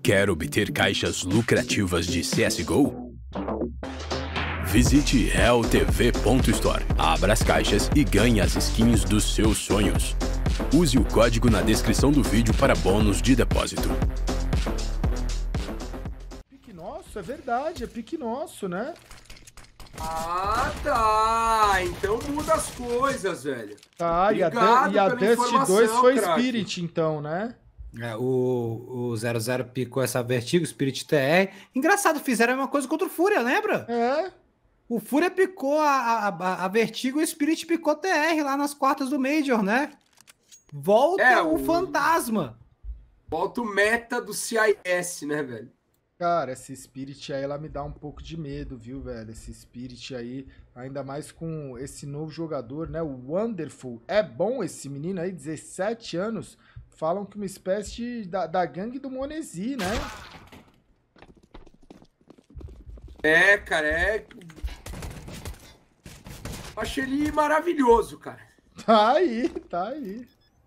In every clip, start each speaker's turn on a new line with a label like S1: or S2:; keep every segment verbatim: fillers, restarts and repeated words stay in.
S1: Quer obter caixas lucrativas de C S G O? Visite real t v ponto store, abra as caixas e ganhe as skins dos seus sonhos. Use o código na descrição do vídeo para bônus de depósito.
S2: Pique nosso, é verdade, é pique nosso, né?
S3: Ah, tá. Então muda as coisas, velho.
S2: Tá,
S3: Obrigado
S2: e a,
S3: pela
S2: Dust dois foi
S3: craque.
S2: Spirit, então, né?
S4: É, o, o zero zero picou essa Vertigo, Spirit T R. Engraçado, fizeram a mesma coisa contra o Fúria, lembra?
S2: É.
S4: O Fúria picou a, a, a Vertigo e o Spirit picou T R lá nas quartas do Major, né? Volta
S3: É,
S4: o,
S3: o-
S4: fantasma.
S3: Volta o meta do C I S, né, velho?
S2: Cara, essa Spirit aí, ela me dá um pouco de medo, viu, velho? Esse Spirit aí, ainda mais com esse novo jogador, né? O Wonderful. É bom esse menino aí, dezessete anos. Falam que uma espécie de, da, da gangue do Monesi, né?
S3: É, cara, é... Achei ele maravilhoso, cara.
S2: Tá aí, tá aí.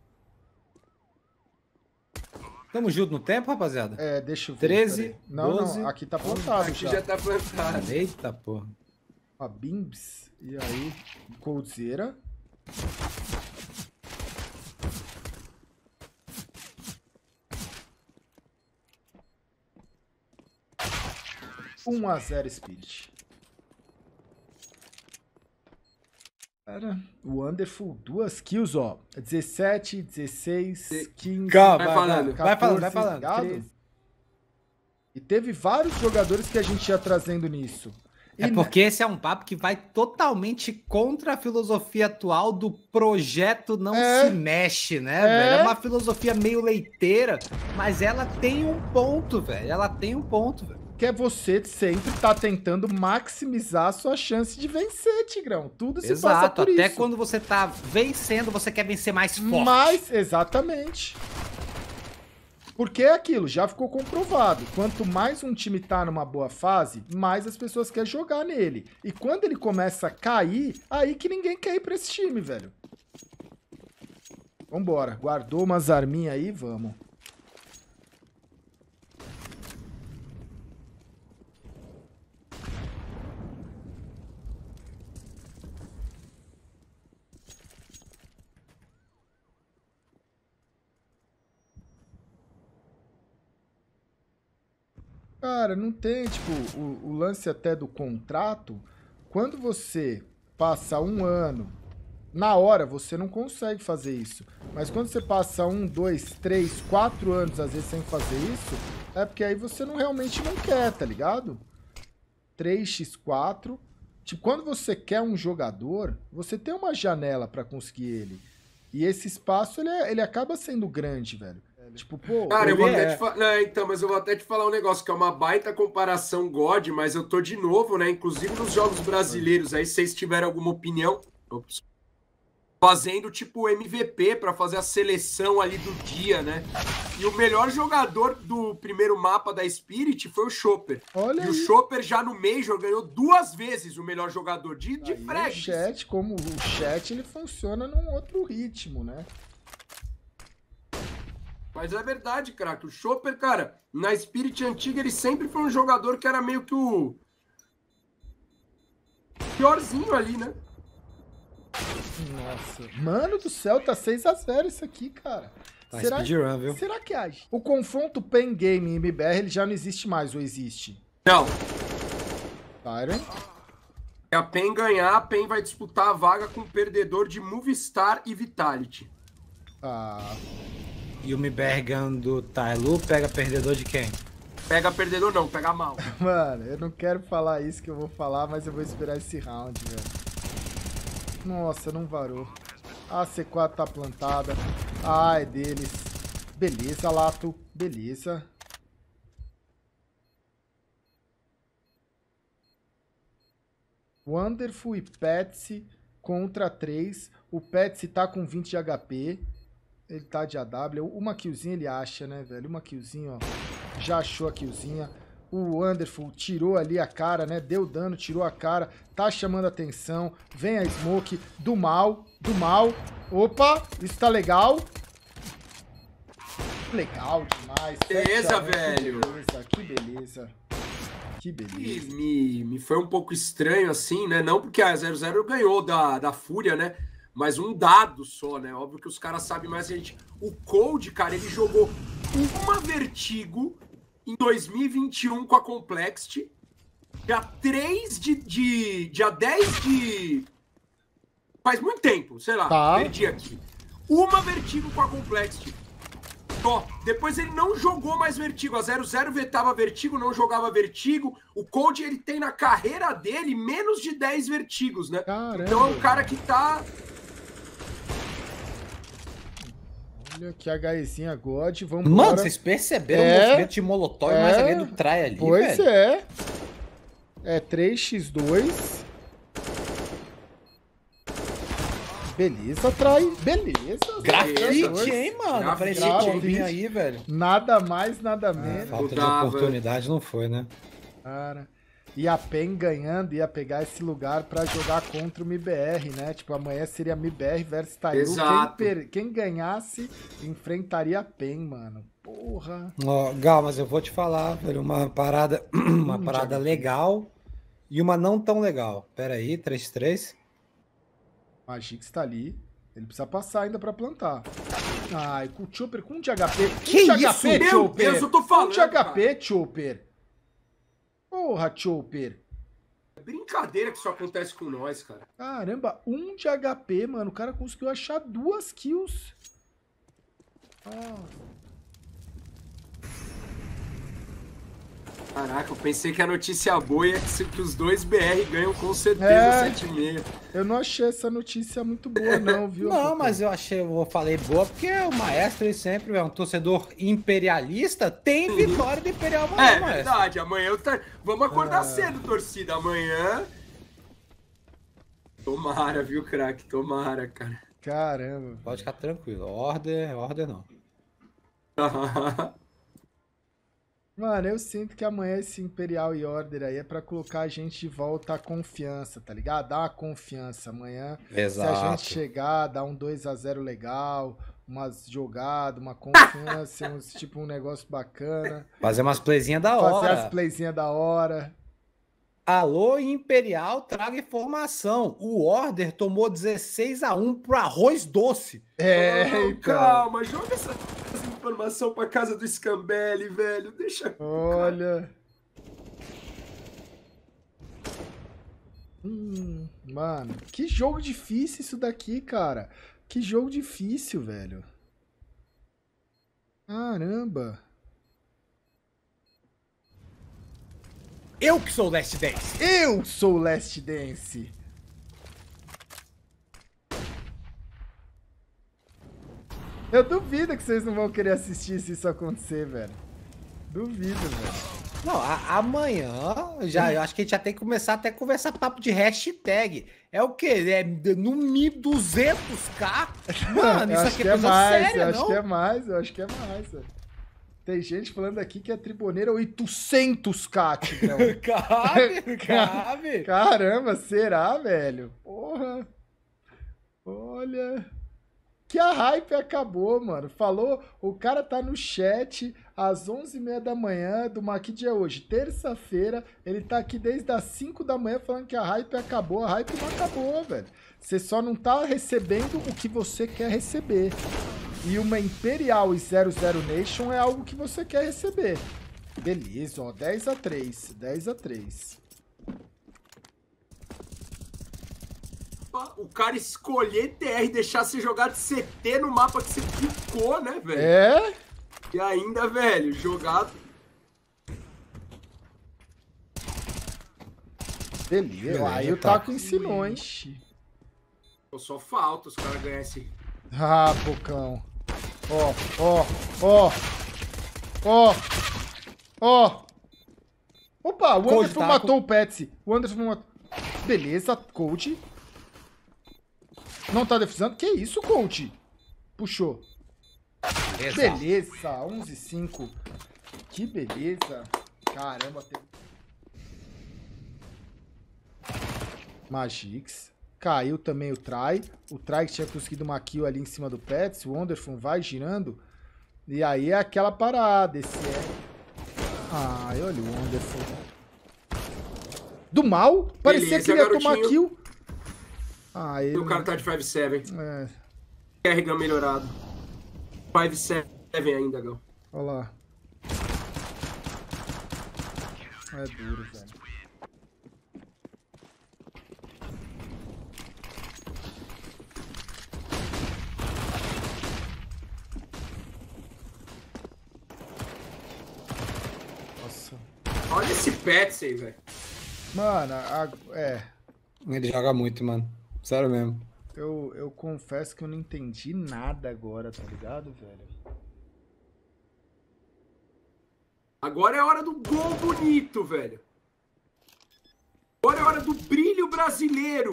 S4: Tamo junto no tempo, rapaziada?
S2: É, deixa eu ver.
S4: treze,
S2: peraí. Não,
S4: doze,
S2: não, aqui tá plantado
S3: Aqui
S2: já.
S3: já tá plantado.
S4: Eita, porra.
S2: A Bimbs. E aí, Coldzera. um a zero Spirit. Cara, o Wonderful, duas kills, ó. dezessete, dezesseis, quinze...
S4: Calma,
S3: vai
S4: vai,
S3: falando,
S4: vai, vai falando, vai
S2: quatorze,
S4: falando.
S2: gado.
S4: treze.
S2: E teve vários jogadores que a gente ia trazendo nisso. E
S4: É porque esse é um papo que vai totalmente contra a filosofia atual do projeto não
S2: É.
S4: se mexe, né,
S2: É.
S4: velho? É uma filosofia meio leiteira, mas ela tem um ponto, velho. Ela tem um ponto, velho.
S2: que é você sempre tá tentando maximizar a sua chance de vencer, Tigrão. Tudo se passa
S4: Exato,
S2: por
S4: até
S2: isso.
S4: quando você tá vencendo, você quer vencer mais forte.
S2: Mas, exatamente. Porque é aquilo, já ficou comprovado. Quanto mais um time tá numa boa fase, mais as pessoas querem jogar nele. E quando ele começa a cair, aí que ninguém quer ir pra esse time, velho. Vambora. Guardou umas arminhas aí, vamos. Cara, não tem, tipo, o, o lance até do contrato, quando você passa um ano, na hora você não consegue fazer isso. Mas quando você passa um, dois, três, quatro anos, às vezes, sem fazer isso, é porque aí você não realmente não quer, tá ligado? três por quatro. Tipo, quando você quer um jogador, você tem uma janela pra conseguir ele. E esse espaço, ele, é- ele acaba sendo grande, velho. Tipo, pô...
S3: Cara, eu
S2: ele
S3: vou
S2: é-
S3: até te falar. Não, então, mas eu vou até te falar um negócio que é uma baita comparação God, mas eu tô de novo, né? Inclusive nos jogos brasileiros aí, se vocês tiverem alguma opinião, ops, fazendo tipo M V P pra fazer a seleção ali do dia, né? E o melhor jogador do primeiro mapa da Spirit foi o Chopper.
S2: Olha
S3: E o
S2: aí.
S3: Chopper já no Major ganhou duas vezes o melhor jogador de, de
S2: Aí o
S3: frags.
S2: chat, como o chat, ele funciona num outro ritmo, né?
S3: Mas é verdade, craque. O Chopper, cara, na Spirit antiga, ele sempre foi um jogador que era meio que o piorzinho ali, né?
S2: Nossa. Mano do céu, tá seis a zero isso aqui, cara.
S4: Tá
S2: será,
S4: speedrun, viu?
S2: será que age? O confronto Pen Game e M B R, ele já não existe mais, ou existe?
S3: Não.
S2: Tyron?
S3: Se a PEN ganhar, a PEN vai disputar a vaga com o perdedor de Movistar e Vitality.
S2: Ah,
S4: E o Miber ganhando do Tailu pega perdedor de quem?
S3: Pega perdedor não, pega mal.
S2: mano, eu não quero falar isso que eu vou falar, mas eu vou esperar esse round, velho. Nossa, não varou. A C quatro tá plantada. Ah, é deles. Beleza, Lato. Beleza. Wonderful e Petsy contra três. O Petsy tá com vinte de H P. Ele tá de A W. Uma killzinha ele acha, né, velho? Uma killzinha, ó. Já achou a killzinha. O Wonderful tirou ali a cara, né? Deu dano, tirou a cara. Tá chamando atenção. Vem a Smoke do mal. Do mal. Opa, isso tá legal. Legal demais. Ai,
S3: Beleza,
S2: sete a um,
S3: velho.
S2: Que beleza, que beleza. Que
S3: E
S2: beleza.
S3: me, me foi um pouco estranho, assim, né? Não porque a zero zero ganhou da, da Fúria, né? Mas um dado só, né? Óbvio que os caras sabem mais que a gente. O Cold, cara, ele jogou uma Vertigo em dois mil e vinte e um com a Complexity. Dia três de, de... Dia dez de... Faz muito tempo, sei lá.
S2: Tá.
S3: Perdi aqui. Uma Vertigo com a Complexity. Só. Depois ele não jogou mais Vertigo. A zero zero vetava Vertigo, não jogava Vertigo. O Cold, ele tem na carreira dele menos de dez Vertigos, né?
S2: Caramba.
S3: Então é um cara que tá...
S2: Olha que HEzinha God, vambora.
S4: Mano, vocês perceberam
S2: É,
S4: o movimento de Molotov
S2: é,
S4: mais ali do Try ali,
S2: Pois
S4: velho?
S2: é. É três a dois. Beleza, Try. Beleza.
S4: Grafite,
S2: dois.
S4: hein, mano?
S3: Grafite,
S4: Apareceu
S2: grafite.
S4: um pombinho aí, velho.
S2: Nada mais, nada
S4: Ah,
S2: menos.
S4: falta de
S3: Mudava.
S4: oportunidade não foi, né?
S2: Cara. E a PEN ganhando ia pegar esse lugar pra jogar contra o M I B R, né? Tipo, amanhã seria M I B R versus Taiyu. Quem,
S3: Exato.
S2: per... Quem ganhasse enfrentaria a PEN, mano. Porra.
S4: Ó, Gal, mas eu vou te falar, velho, uma parada, uma
S2: Hum,
S4: parada
S2: Thiago.
S4: legal e uma não tão legal. Pera aí, três três.
S2: Magix tá ali. Ele precisa passar ainda pra plantar. Ai, com o Chopper, com um de H P.
S4: Que
S2: um de
S4: isso?
S2: H P,
S3: Meu
S2: Chopper.
S3: Deus, eu tô falando,
S2: Um de H P, Chopper. Porra, Chopper.
S3: É brincadeira que isso acontece com nós, cara.
S2: Caramba, um de H P, mano. O cara conseguiu achar duas kills. Ah.
S3: Caraca, eu pensei que a notícia boa é que, que os dois B R ganham com certeza
S2: É.
S3: sete e seis.
S2: Eu não achei essa notícia muito boa, não, viu?
S4: Não,
S2: Apocão?
S4: mas eu achei, eu falei boa porque o Maestro ele sempre é um torcedor imperialista, tem vitória do Imperial
S3: É
S4: amanhã, Maestro.
S3: verdade, amanhã eu tá... vamos acordar
S2: Ah.
S3: cedo, torcida. Amanhã. Tomara, viu, craque? Tomara, cara.
S2: Caramba.
S4: Pode ficar tranquilo, order, order não.
S2: Mano, eu sinto que amanhã esse Imperial e Order aí é pra colocar a gente de volta à confiança, tá ligado? Dar uma confiança. Amanhã,
S4: Exato.
S2: se a gente chegar, dar um dois a zero legal, umas jogadas, uma confiança, uns, tipo um negócio bacana.
S4: Fazer umas playzinhas da
S2: Fazer as
S4: hora.
S2: playzinhas da hora.
S4: Alô, Imperial, traga informação. O Order tomou dezesseis a um pro Arroz Doce.
S2: É,
S3: Não,
S2: então.
S3: calma, joga essa, essa informação pra casa do Scambelli, velho. Deixa.
S2: Olha. Hum, mano, que jogo difícil isso daqui, cara. Que jogo difícil, velho. Caramba.
S4: Eu que sou o Last Dance.
S2: Eu sou o Last Dance. Eu duvido que vocês não vão querer assistir se isso acontecer, velho. Duvido, velho.
S4: Não, a- amanhã, já, eu acho que a gente já tem que começar até a conversar papo de hashtag. É o quê? É no mil e duzentos k? Mano,
S2: eu
S4: isso
S2: acho
S4: aqui
S2: que
S4: é
S2: é
S4: coisa
S2: mais,
S4: séria,
S2: eu acho
S4: não?
S2: que é mais, eu acho que é mais, velho. Tem gente falando aqui que a Triboneira é oitocentos k, Tigrão.
S4: Cabe, cabe.
S2: Caramba, será, velho? Porra. Olha. Que a hype acabou, mano. Falou, o cara tá no chat às onze e meia da manhã do Ma- que dia é hoje? Terça-feira. Ele tá aqui desde as cinco da manhã falando que a hype acabou. A hype não acabou, velho. Você só não tá recebendo o que você quer receber. E uma Imperial e zero zero Nation é algo que você quer receber. Beleza, ó. dez a três. dez a três.
S3: O cara escolher T R e deixar você jogar de C T no mapa que você ficou, né, velho?
S2: É?
S3: E ainda, velho, jogado.
S2: Beleza. Aí o Taco ensinou, hein?
S3: Pô, só falta os caras ganharem esse.
S2: Ah, Bocão. Ó, ó, ó. Ó. Ó. Opa, o
S4: Cold
S2: Anderson
S4: Taco.
S2: matou o Petsy. O Anderson matou. Beleza, coach. Não tá defusando? Que isso, coach? Puxou. Beleza, onze a cinco. Que beleza. Caramba. Tem... Magix. Caiu também o Try. O Try que tinha conseguido uma kill ali em cima do Pets. O Wonderful vai girando. E aí é aquela parada, esse é... Ai, olha o Wonderful. Do mal? Parecia
S3: Beleza,
S2: que ele ia
S3: garotinho.
S2: tomar kill. Ah, ele...
S3: E o cara tá de cinco sete.
S2: É,
S3: R Gun melhorado. cinco sete ainda, Gal.
S2: olha lá. É duro, velho. Nossa.
S3: Olha esse Petsy aí, velho.
S2: Mano, a- é...
S4: Ele joga muito, mano. Sério mesmo.
S2: Eu, eu confesso que eu não entendi nada agora, tá ligado, velho?
S3: Agora é hora do gol bonito, velho. Agora é hora do brilho brasileiro.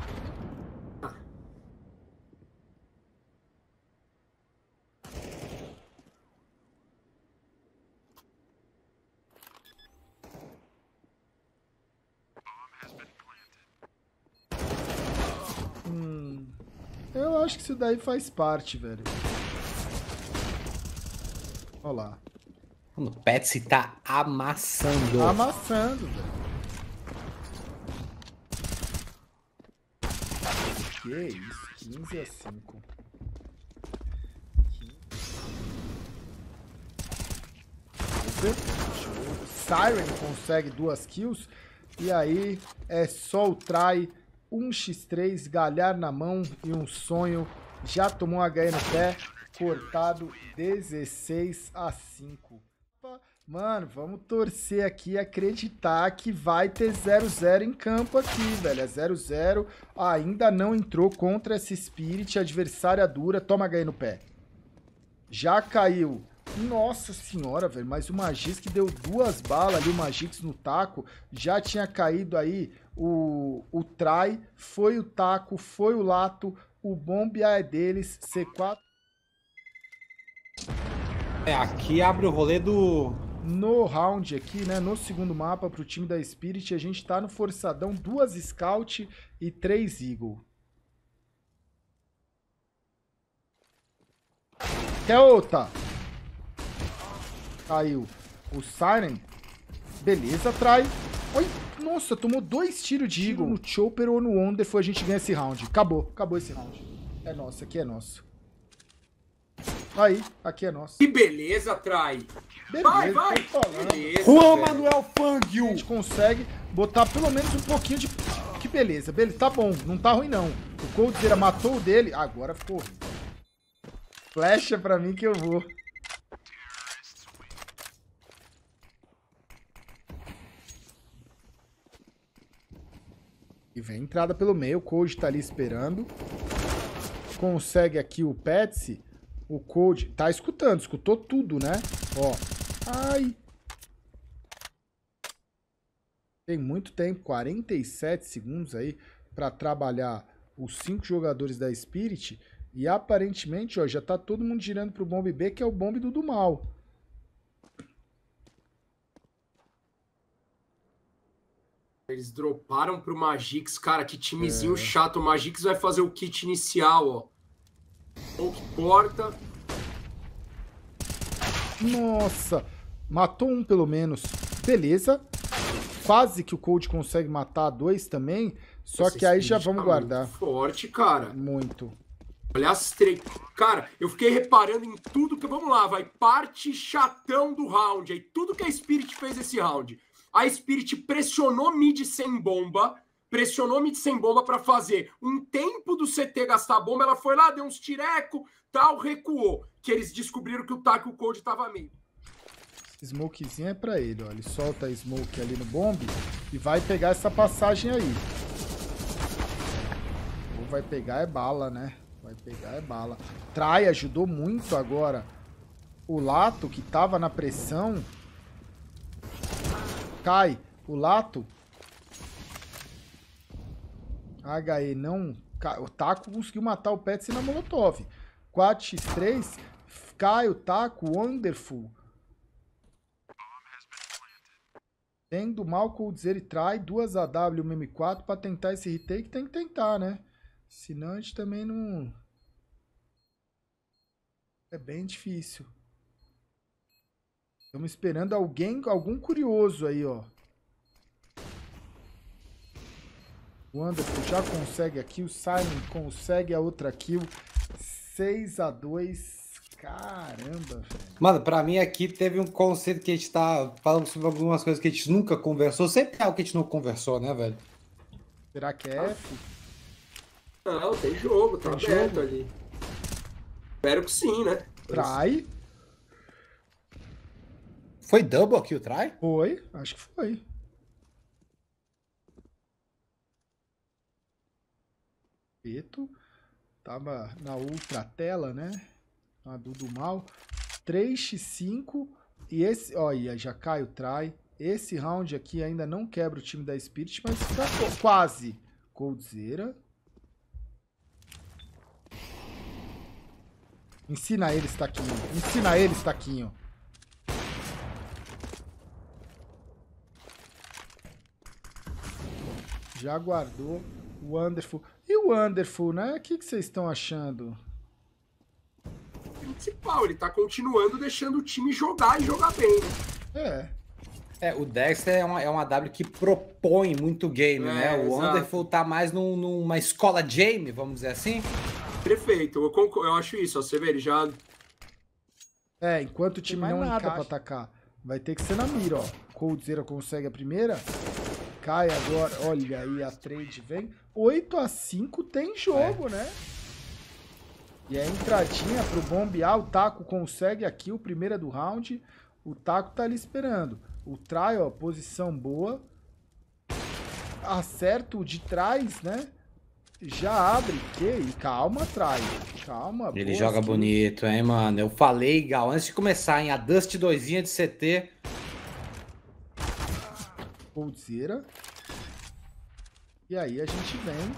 S2: Hum, eu acho que isso daí faz parte, velho. Olha lá.
S4: Mano, o Petsy tá amassando.
S2: Amassando, velho. Que isso? quinze a cinco. Siren consegue duas kills. E aí é só o try. um contra três, galhar na mão e um sonho. Já tomou um H E no pé. Cortado dezesseis a cinco. Mano, vamos torcer aqui e acreditar que vai ter zero zero em campo aqui, velho. É zero zero. Ainda não entrou contra essa Spirit. Adversária dura. Toma H E no pé. Já caiu. Nossa senhora, velho. Mas o Magix que deu duas balas ali. O Magix no taco. Já tinha caído aí o, o try. Foi o taco. Foi o lato. O bombe é deles. C quatro.
S4: É, aqui abre o rolê do...
S2: No round aqui, né, no segundo mapa pro time da Spirit, a gente tá no forçadão, duas Scout e três Eagle. Quer outra? Caiu o Siren. Beleza, trai. Oi, nossa, tomou dois tiros de Eagle no Chopper ou no Wonderful, a gente ganha esse round. Acabou, acabou esse round. É nosso, aqui é nosso. Aí, aqui é nosso.
S3: Que beleza, Trai.
S2: Beleza,
S3: Vai, vai.
S2: tô falando.
S3: Beleza,
S4: Juan
S3: velho.
S4: Manuel
S2: A
S4: Fangio.
S2: gente consegue botar pelo menos um pouquinho de... Que beleza, beleza. Tá bom, não tá ruim não. O Coldzera matou o dele, agora ficou ruim. Flecha pra mim que eu vou. E vem entrada pelo meio, o Cold tá ali esperando. Consegue aqui o Petsy. O Cold tá escutando, escutou tudo, né? Ó. Ai. Tem muito tempo, quarenta e sete segundos aí pra trabalhar os cinco jogadores da Spirit. E aparentemente, ó, já tá todo mundo girando pro bombe B, que é o bombe do do mal.
S3: Eles droparam pro Magix, cara, que timezinho é. chato. O Magix vai fazer o kit inicial, ó. Ou que corta.
S2: Nossa, matou um pelo menos. Beleza. Quase que o Cold consegue matar dois também. Só Essa que aí já vamos tá guardar.
S3: Muito forte, cara.
S2: Muito.
S3: Olha as três. Cara, eu fiquei reparando em tudo que... Vamos lá, vai. Parte chatão do round. Aí tudo que a Spirit fez esse round. A Spirit pressionou mid sem bomba. Pressionou mid sem bomba pra fazer um tempo do C T gastar a bomba. Ela foi lá, deu uns tireco, tal, recuou. Que eles descobriram que o Taco e o Cold tava meio.
S2: Smokezinho é pra ele, ó. Ele solta a smoke ali no bombe e vai pegar essa passagem aí. Ou vai pegar é bala, né? Vai pegar é bala. Trai ajudou muito agora. O Lato, que tava na pressão. Cai. O Lato. H E não... O Taco conseguiu matar o Petsy na Molotov. quatro por três. Cai o Taco. Wonderful. Tem do mal, Coldzera e trai. Duas A W, uma M quatro pra tentar esse retake. Tem que tentar, né? Senão a gente também não... É bem difícil. Estamos esperando alguém, algum curioso aí, ó. O Anderson já consegue a kill, o Simon consegue a outra kill. seis a dois. Caramba, velho.
S4: Mano, pra mim aqui teve um conceito que a gente tá falando sobre algumas coisas que a gente nunca conversou. Sempre tem algo que a gente não conversou, né, velho?
S2: Será que é F?
S3: Não, tem jogo, tá
S2: Tem
S3: aberto
S2: jogo?
S3: ali. Espero que sim, né?
S2: Try.
S4: Foi double kill try?
S2: Foi, acho que foi. Peto. Tava na ultra tela, né? A do do mal. três por cinco. E esse, olha, já cai o try. Esse round aqui ainda não quebra o time da Spirit, mas tá quase. Coldzera. Ensina ele, Staquinho. Ensina ele, Staquinho. Já guardou o Wonderful. E o Wonderful, né? O que que vocês estão achando?
S3: Principal, ele tá continuando deixando o time jogar e jogar bem, né?
S2: É.
S4: É, o Dexter é uma, é uma W que propõe muito game,
S3: É,
S4: né? O
S3: exato.
S4: Wonderful tá mais num, numa escola Jamie, vamos dizer assim.
S3: Perfeito, eu, concordo, eu acho isso, ó, você vê, ele já...
S2: É, enquanto o time
S4: mais
S2: não
S4: nada
S2: encaixa
S4: pra
S2: pra atacar, vai ter que ser na mira, ó. Coldzera consegue a primeira. Cai agora. Olha aí, a trade vem. oito a cinco tem jogo, é. né? E a entradinha pro bombear. O Taco consegue aqui o primeiro do round. O Taco tá ali esperando. O try, ó, posição boa. Acerta o de trás, né? Já abre. Que? E calma, try. Calma.
S4: Ele
S2: boa
S4: joga
S2: skill.
S4: bonito, hein, mano? Eu falei, Gal, antes de começar, hein? A Dust doisinha de C T.
S2: Coldzera. E aí a gente vem.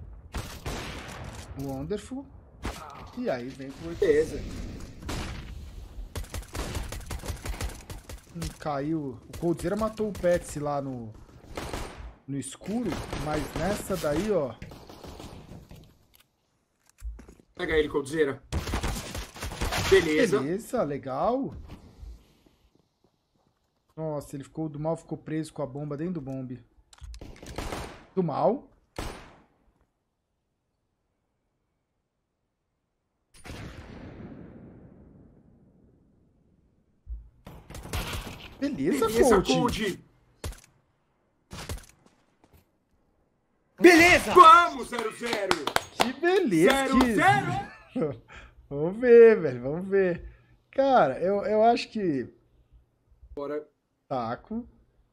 S2: O Wonderful. E aí vem pro
S3: Beleza.
S2: Hum, caiu. O Coldzera matou o Petsy lá no. No escuro. Mas nessa daí, ó.
S3: Pega ele, Coldzera. Beleza.
S2: Beleza, legal. Nossa, ele ficou. Do mal ficou preso com a bomba dentro do bombe. Do mal. Beleza,
S3: Beleza,
S2: Cold.
S3: Cold.
S4: Beleza!
S3: Vamos, zero zero.
S2: Que beleza.
S3: zero
S2: que...
S3: zero.
S2: Vamos ver, velho. Vamos ver. Cara, eu, eu acho que...
S3: Bora.
S2: Taco.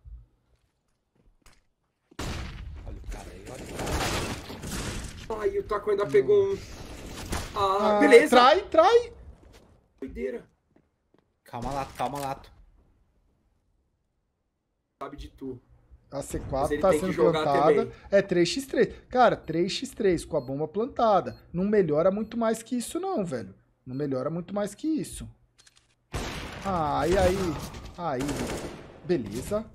S4: Olha o cara aí, olha o cara.
S3: Ai, o Taco ainda pegou um. Ah,
S2: Ah,
S3: beleza.
S2: Trai, trai.
S3: Doideira.
S4: Calma, Lato, calma, Lato.
S3: Sabe de tu.
S2: A C
S3: Mas
S2: quatro
S3: ele
S2: tá
S3: tem que
S2: sendo
S3: jogar
S2: plantada.
S3: também.
S2: É três por três. Cara, três por três com a bomba plantada. Não melhora muito mais que isso não, velho. Não melhora muito mais que isso. Ah, e aí? Aí, beleza.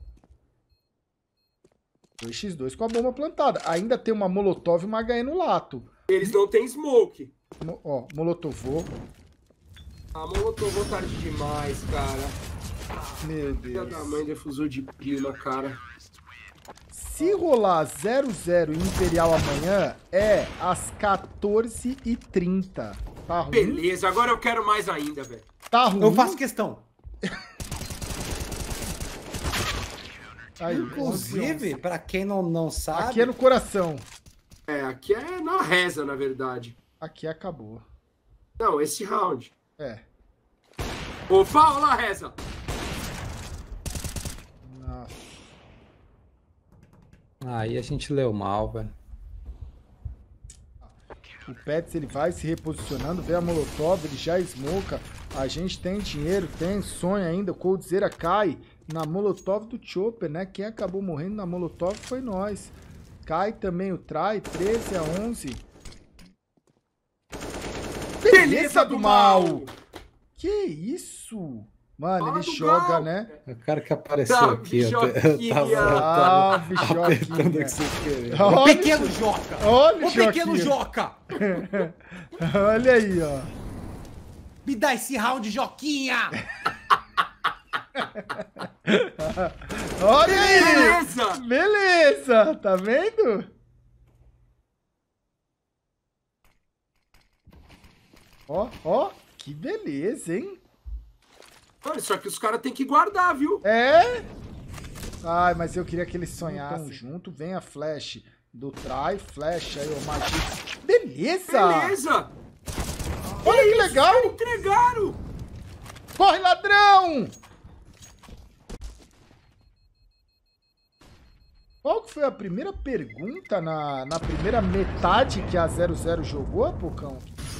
S2: dois por dois com a bomba plantada. Ainda tem uma Molotov e uma H E no lato.
S3: Eles não têm smoke.
S2: Mo- Ó, Molotovou.
S3: A Molotov tarde demais, cara.
S2: Meu
S3: Filha
S2: Deus.
S3: da mãe, defusor de prima, cara.
S2: Se rolar zero zero em Imperial amanhã, é às quatorze e trinta. Tá ruim?
S3: Beleza, agora eu quero mais ainda, velho.
S2: Tá ruim?
S4: Eu faço questão.
S2: Aí,
S4: Inclusive, pra quem não, não sabe...
S2: aqui é no coração.
S3: É, aqui é na reza, na verdade.
S2: Aqui acabou.
S3: Não, esse round.
S2: É.
S3: Opa, olá, reza.
S2: Nossa.
S4: Aí a gente leu mal, velho.
S2: O Pets, ele vai se reposicionando, vê a Molotov, ele já smoca. A gente tem dinheiro, tem sonho ainda. O Coldzera cai na Molotov do Chopper, né? Quem acabou morrendo na Molotov foi nós. Cai também o Try, treze a onze.
S3: Beleza do mal.
S2: Que isso? Mano,
S3: Fala
S2: ele
S3: do
S2: joga,
S3: Gal.
S2: né?
S4: O cara que apareceu
S3: Tá,
S4: aqui, eu, eu
S3: Joquinha.
S4: tava, eu tava
S2: Salve,
S4: apertando o
S2: Joquinha.
S4: que vocês queriam.
S2: Olha
S4: O
S2: o
S4: pequeno Joca!
S2: Olha o
S4: O pequeno
S2: Joquinha.
S4: Joca!
S2: Olha aí, ó.
S4: Me dá esse round, Joquinha!
S2: Olha aí!
S3: Beleza!
S2: Beleza! Tá vendo? Ó, ó, que beleza, hein?
S3: Olha, só que os caras têm que guardar, viu?
S2: É? Ai, mas eu queria que eles sonhassem junto. Vem a flash do Try, flash aí, o Magix. Beleza!
S3: Beleza!
S2: Olha que legal!
S3: Entregaram!
S2: Corre, ladrão! Qual que foi a primeira pergunta na, na primeira metade que a zero zero jogou, Pocão?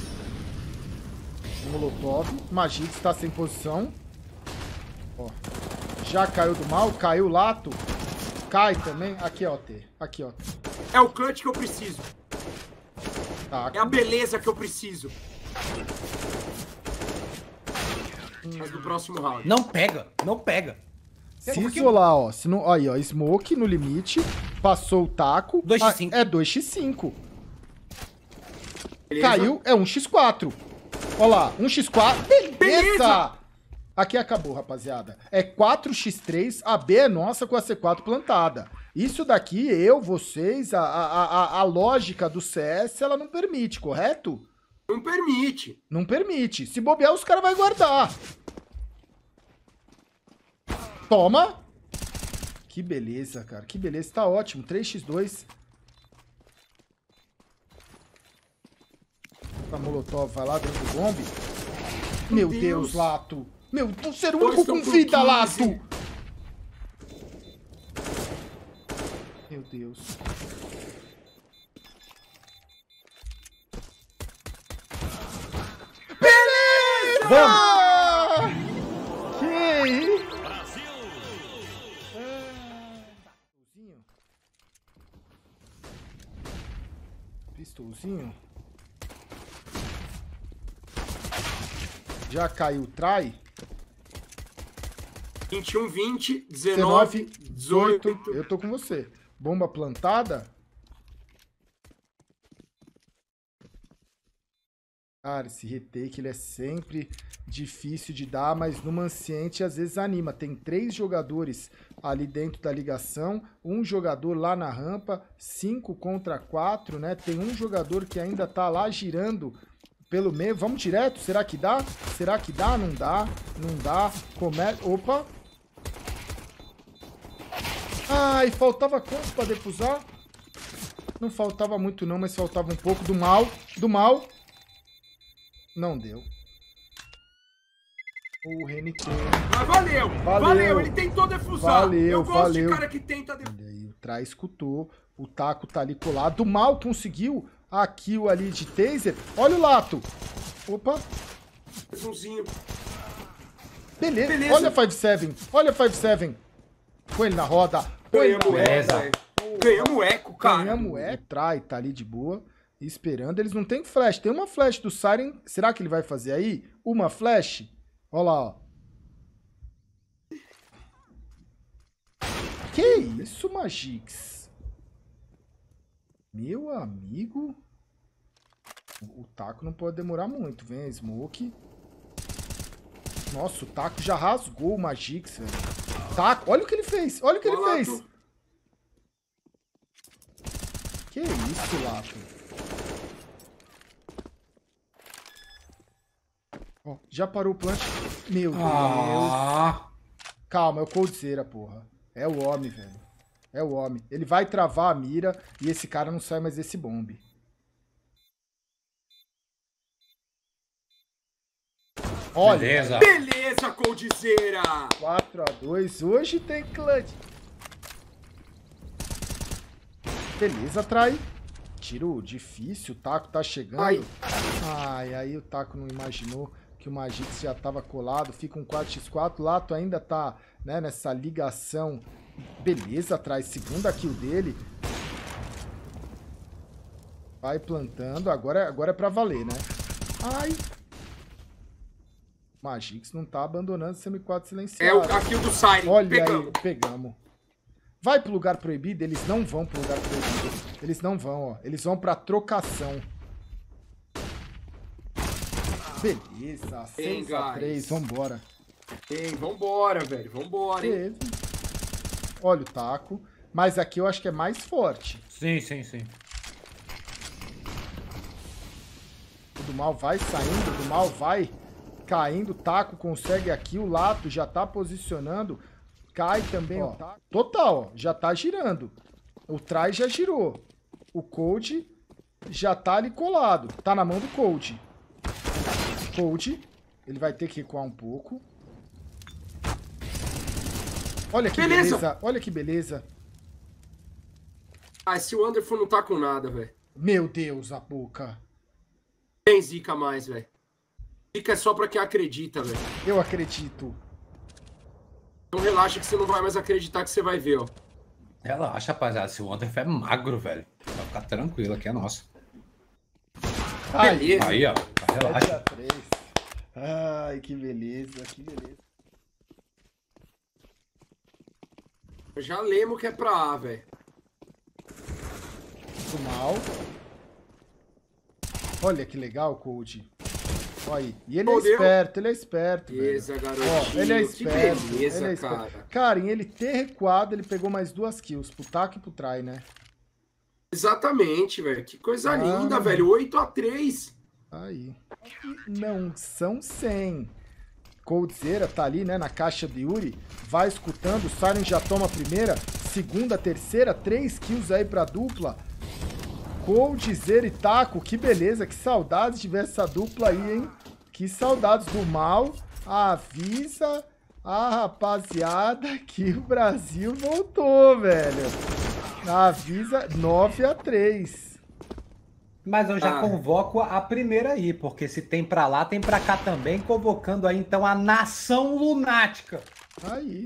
S2: Molotov. Magix está sem posição. Ó. Já caiu do mal. Caiu o Lato. Cai também. Aqui, ó, T. Aqui, ó.
S3: É o clutch que eu preciso.
S2: Tá.
S3: É a beleza que eu preciso. Mas no próximo round.
S4: Não pega, não pega.
S2: Se isolar, ó. Se não, aí, ó. Smoke no limite. Passou o taco.
S4: dois por cinco.
S2: Ah, é dois por cinco.
S3: Beleza.
S2: Caiu. É um por quatro. Ó lá. um por quatro. Beleza!
S3: Beleza!
S2: Aqui acabou, rapaziada. É quatro por três. A B é nossa com a C quatro plantada. Isso daqui, eu, vocês, a, a, a, a lógica do C S, ela não permite, correto?
S3: Não permite.
S2: Não permite. Se bobear, os caras vão guardar. Toma. Que beleza, cara. Que beleza. Tá ótimo. três por dois. A Molotov vai lá dentro do bombe. Meu Deus, Deus Lato. Meu, vou ser o único com vida, Lato. Meu Deus. Beleza! Vamos! Que isso? Pistolzinho. Pistolzinho. Já caiu o try.
S3: vinte e um, vinte, dezenove, dezoito.
S2: Eu tô com você. Bomba plantada. Cara, esse retake ele é sempre difícil de dar, mas no Manciente às vezes anima. Tem três jogadores ali dentro da ligação, um jogador lá na rampa, cinco contra quatro, né? Tem um jogador que ainda tá lá girando pelo meio. Vamos direto? Será que dá? Será que dá? Não dá. Não dá. Come... Opa! Ai, faltava quanto pra defusar? Não faltava muito não, mas faltava um pouco do mal. Do mal. Não deu. O R N T.
S3: Mas valeu, valeu, valeu, ele tentou defusar.
S2: Valeu,
S3: Eu gosto
S2: valeu.
S3: de cara que tenta defusar.
S2: Olha aí, o Try escutou. O taco tá ali colado. O mal conseguiu a kill ali de taser. Olha o Lato. Opa.
S3: Umzinho.
S2: Beleza.
S3: Beleza.
S2: Olha o cinco sete. Olha o cinco sete. Põe ele na roda. Põe ele na
S3: Ganhamos
S2: roda.
S3: eco, ganhamos eco, cara.
S2: Ganhamos eco. Try tá ali de boa. Esperando. Eles não tem flash. Tem uma flash do Siren. Será que ele vai fazer aí? Uma flash? Olha lá, ó. Que isso, Magix? Meu amigo. O taco não pode demorar muito. Vem a Smoke. Nossa, o taco já rasgou o Magix, velho. Taco, olha o que ele fez. Olha o que ele
S3: Olá,
S2: fez.
S3: tu.
S2: Que isso, Lato. Ó, já parou o plant. Meu Deus.
S4: Ah.
S2: Calma, é o Coldzera, porra. É o homem, velho. É o homem. Ele vai travar a mira e esse cara não sai mais desse bombe. Olha.
S4: Beleza.
S3: Beleza, Coldzera.
S2: quatro a dois. Hoje tem clutch. Beleza, trai. Tiro difícil. O taco tá chegando.
S3: Ai.
S2: Ai, aí o taco não imaginou que o Magix já tava colado. Fica um quatro por quatro. O Lato ainda tá, né, nessa ligação. Beleza, atrás. Segunda kill dele. Vai plantando. Agora, agora é pra valer, né? Ai. Magix não tá abandonando esse M quatro silenciado.
S3: É o, a kill do Siren.
S2: Olha
S3: Pegamos.
S2: aí, pegamos. Vai pro lugar proibido? Eles não vão pro lugar proibido. Eles não vão, ó. Eles vão pra trocação. Beleza, seis a três, vambora.
S3: Ei, vambora, velho. Vambora, hein?
S2: Teve. Olha o taco. Mas aqui eu acho que é mais forte.
S4: Sim, sim, sim.
S2: O do mal vai saindo, o do mal vai caindo. O taco consegue aqui. O Lato já tá posicionando. Cai também ó, o taco. Total, ó, já tá girando. O Try já girou. O Cold já tá ali colado. Tá na mão do Cold. Cold. Ele vai ter que recuar um pouco. Olha que beleza. beleza. Olha que beleza.
S3: Ah, esse Wonderful não tá com nada, velho.
S2: Meu Deus, a boca.
S3: Tem zica mais, velho. Zica é só pra quem acredita, velho.
S2: Eu acredito.
S3: Então relaxa que você não vai mais acreditar que você vai ver, ó.
S4: Relaxa, rapaziada. Esse Wonderful é magro, velho. Vai ficar tranquilo, aqui é nosso.
S2: Aí,
S4: aí ó. Relaxa.
S2: Ai, que beleza, que beleza.
S3: Já lemos que é pra A, velho.
S2: Do mal. Olha que legal, Cold. Olha aí. E ele Pô, é esperto, ele é esperto,
S3: beleza,
S2: velho.
S3: garotinho.
S2: Ó, ele é esperto.
S3: Beleza,
S2: ele é
S3: cara.
S2: esperto. Cara, em ele ter recuado, ele pegou mais duas kills. Pro taco e pro try, né?
S3: Exatamente, velho. Que coisa ah, linda,
S2: mano.
S3: velho. oito a três.
S2: Aí. Não são cem. Coldzera tá ali, né, na caixa de Yuri. Vai escutando. O Siren já toma a primeira, segunda, terceira. Três kills aí pra dupla. Coldzera e Taco. Que beleza, que saudades de ver essa dupla aí, hein? Que saudades do mal. Avisa a rapaziada que o Brasil voltou, velho. Avisa nove a três.
S4: Mas eu já
S3: ah.
S4: convoco a primeira aí, porque se tem pra lá, tem pra cá também, convocando aí então a nação lunática.
S2: Aí.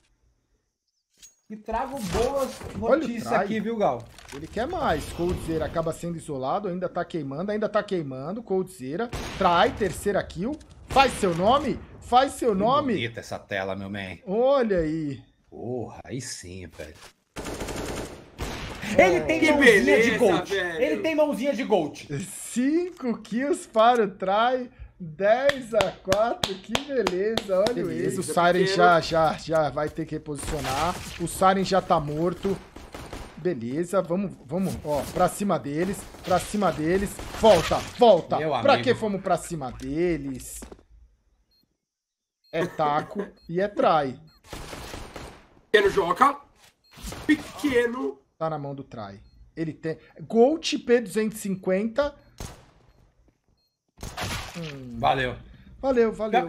S4: E trago boas notícias aqui, viu, Gal?
S2: Ele quer mais. Coldzera acaba sendo isolado, ainda tá queimando, ainda tá queimando. Coldzera trai, terceira kill. Faz seu nome, faz seu
S4: que
S2: nome.
S4: Bonita essa tela, meu man.
S2: Olha aí.
S4: Porra, aí sim, velho. Ele tem
S3: que
S4: mãozinha
S3: beleza,
S4: de Gold.
S3: velho.
S4: Ele tem mãozinha de Gold.
S2: cinco kills para o try. dez a quatro. Que beleza. Olha beleza, isso. O Siren já, já, já vai ter que reposicionar. O Siren já tá morto. Beleza. Vamos, vamos, ó, pra cima deles. Pra cima deles. Volta, volta. Meu pra amigo. Que fomos pra cima deles? É taco e é try.
S3: Pequeno joga. Pequeno.
S2: Tá na mão do try. Ele tem... Gold P duzentos e cinquenta. Hum.
S4: Valeu.
S2: Valeu, valeu.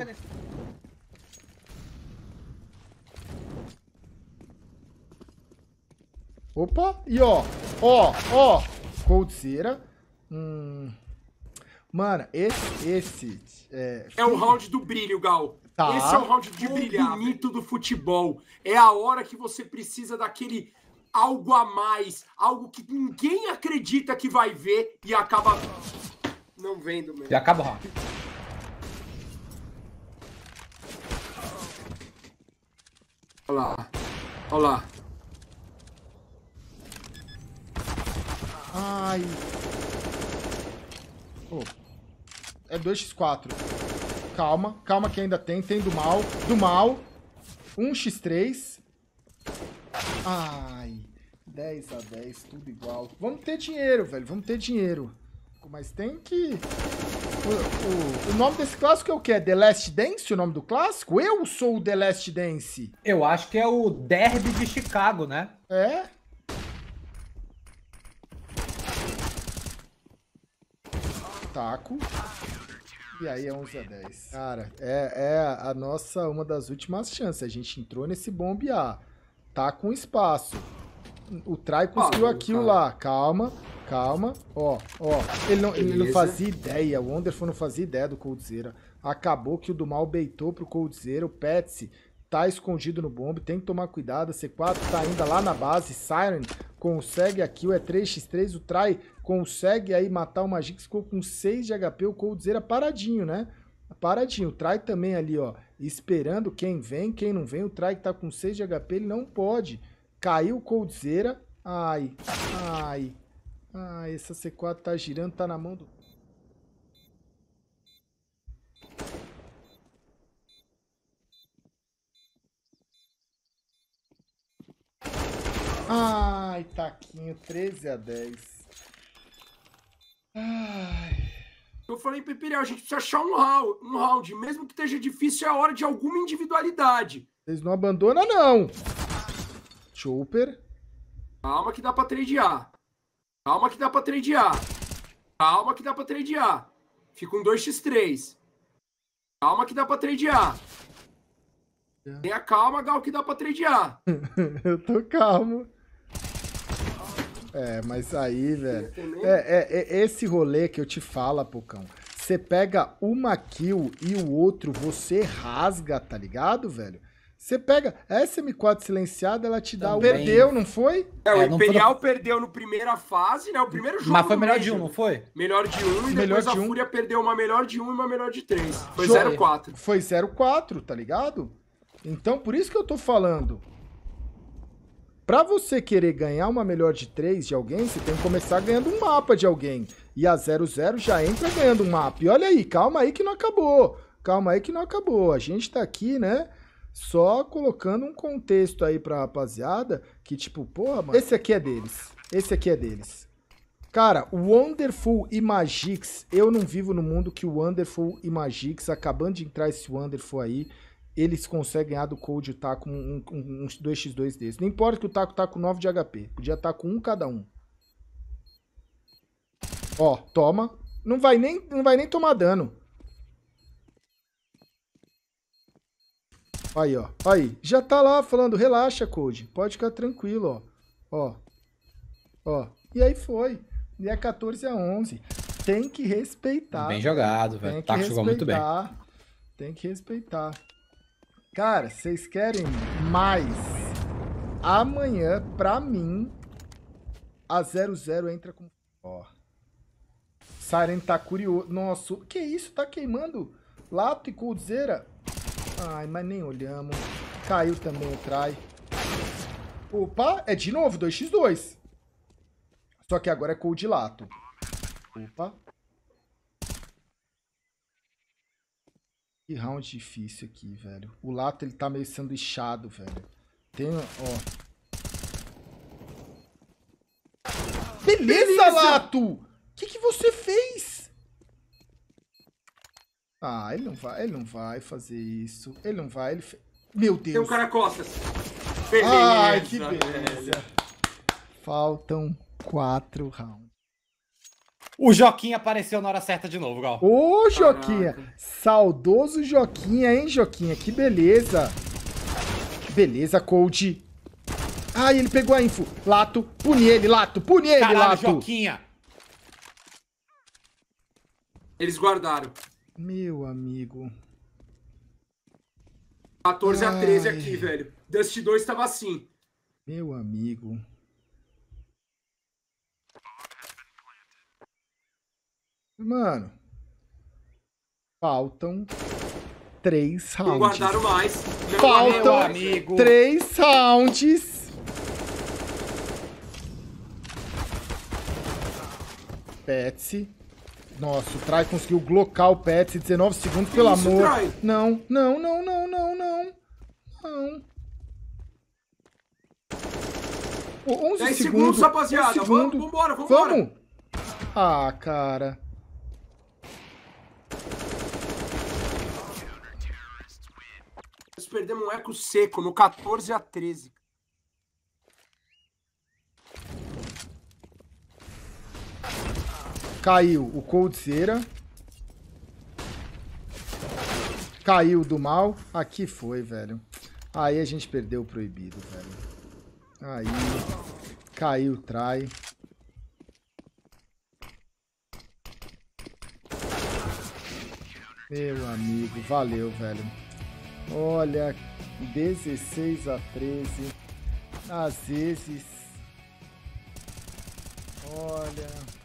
S2: Opa, e ó, ó, ó. Coldzera. Hum. Mano, esse... esse é,
S3: é o round do brilho, Gal.
S2: Tá.
S3: Esse é o round de brilho bonito do futebol. É a hora que você precisa daquele... algo a mais, algo que ninguém acredita que vai ver e acaba não vendo mesmo.
S4: E acaba rápido.
S3: Olha lá, olha lá.
S2: Ai. Oh. É dois por quatro. Calma, calma que ainda tem, tem do mal, do mal. um por três. Ai, dez a dez, tudo igual. Vamos ter dinheiro, velho, vamos ter dinheiro. Mas tem que... O, o, o nome desse clássico é o quê? The Last Dance, o nome do clássico? Eu sou o The Last Dance.
S4: Eu acho que é o Derby de Chicago, né?
S2: É? Taco. E aí é onze a dez. Cara, é, é a nossa, uma das últimas chances. A gente entrou nesse bombe A. Tá com espaço. O Try conseguiu a kill lá. Calma, calma. Ó, ó. Ele não, ele não fazia ideia. O Wonderful não fazia ideia do Coldzera. Acabou que o do mal baitou pro Coldzera. O Petsy tá escondido no bombe. Tem que tomar cuidado. A C quatro tá ainda lá na base. Siren consegue a kill. É três por três. O Try consegue aí matar o Magix. Ficou com seis de H P. O Coldzera paradinho, né? Paradinho. O Try também ali, ó. Esperando quem vem, quem não vem. O Try que tá com seis de H P, ele não pode. Caiu o Coldzera. Ai, ai. Ai, essa C quatro tá girando, tá na mão do... Ai, taquinho, treze a dez. Ai.
S3: Eu falei, Pepirel, a gente precisa achar um round, um round. Mesmo que esteja difícil, é a hora de alguma individualidade.
S2: Vocês não abandonam, não. Chopper.
S3: Calma que dá pra tradear. Calma que dá pra tradear. Calma que dá pra tradear. Fica um dois por três. Calma que dá pra tradear. Tenha calma, Gal, que dá pra tradear.
S2: Eu tô calmo. É, mas aí, velho... É, é, é esse rolê que eu te falo, Pocão. Você pega uma kill e o outro você rasga, tá ligado, velho? Você pega... A S M quatro silenciada, ela te dá...
S4: Também.
S2: Perdeu, não foi?
S3: É, o
S4: É, não
S3: Imperial
S4: foi-
S3: perdeu no primeira fase, né? O primeiro jogo.
S4: Mas foi
S3: no
S4: melhor de
S3: Major.
S4: um, não foi?
S3: Melhor de um e
S2: Melhor
S3: depois a
S2: de um.
S3: Fúria perdeu uma melhor de um e uma melhor de três. Foi
S2: Jogo.
S3: zero quatro.
S2: Foi zero quatro, tá ligado? Então, por isso que eu tô falando. Pra você querer ganhar uma melhor de três de alguém, você tem que começar ganhando um mapa de alguém. E a zero zero já entra ganhando um mapa. E olha aí, calma aí que não acabou. Calma aí que não acabou. A gente tá aqui, né, só colocando um contexto aí pra rapaziada que, tipo, porra, mano, esse aqui é deles. Esse aqui é deles. Cara, o Wonderful e Magix, eu não vivo no mundo que o Wonderful e Magix, acabando de entrar esse Wonderful aí, eles conseguem ganhar do Cold o Taco um, um, um dois por dois desse. Não importa que o Taco tá com nove de H P. Podia estar com um cada um. Ó, toma. Não vai nem, não vai nem tomar dano. Aí, ó. Aí. Já tá lá falando, relaxa, Cold. Pode ficar tranquilo, ó. Ó. Ó. E aí foi. E é quatorze a onze. Tem que respeitar.
S4: Bem jogado, velho. O Taco jogou muito bem.
S2: Tem que respeitar. Cara, vocês querem mais? Amanhã, pra mim, a zero zero entra com... Ó. Siren tá curioso. Nossa, que isso? Tá queimando Lato e Coldzera? Ai, mas nem olhamos. Caiu também o try. Opa, é de novo, dois por dois. Só que agora é Cold Lato. Opa. Que round difícil aqui, velho. O Lato, ele tá meio sanduichado, velho. Tem, ó. Beleza, Beleza. Lato! O que que você fez? Ah, ele não vai, ele não vai fazer isso. Ele não vai, ele fe... Meu Deus.
S3: Tem um cara costas. Beleza,
S2: ai, que beleza. Faltam quatro rounds.
S4: O Joquinha apareceu na hora certa de novo, Gal.
S2: Ô, Joquinha. Caraca. Saudoso Joquinha, hein, Joquinha? Que beleza. Beleza, Cold. Ai, ele pegou a info. Lato, pune ele, Lato. Pune ele,
S4: Caralho,
S2: Lato.
S4: Joquinha.
S3: Eles guardaram.
S2: Meu amigo.
S3: quatorze a treze aqui, velho. Dust dois tava assim.
S2: Meu amigo. Mano. Faltam três rounds.
S3: Não guardaram mais. Não
S2: Faltam
S4: amigo.
S2: três rounds. Petsy. Nossa, o Try conseguiu blocar o Petsy. dezenove segundos, que pelo isso, amor. Try? Não, não, não, não, não, não. Não. Pô, onze
S3: dez
S2: segundos,
S3: segundos, rapaziada.
S2: Segundo.
S3: Vamos, vambora, vambora.
S2: Vamos. Ah, cara.
S3: Nós perdemos um eco seco no quatorze a treze.
S2: Caiu o Coldzera. Caiu do mal. Aqui foi, velho. Aí a gente perdeu o proibido, velho. Aí. Caiu o try. Meu amigo, valeu, velho. Olha, dezesseis a treze. Às vezes... Olha...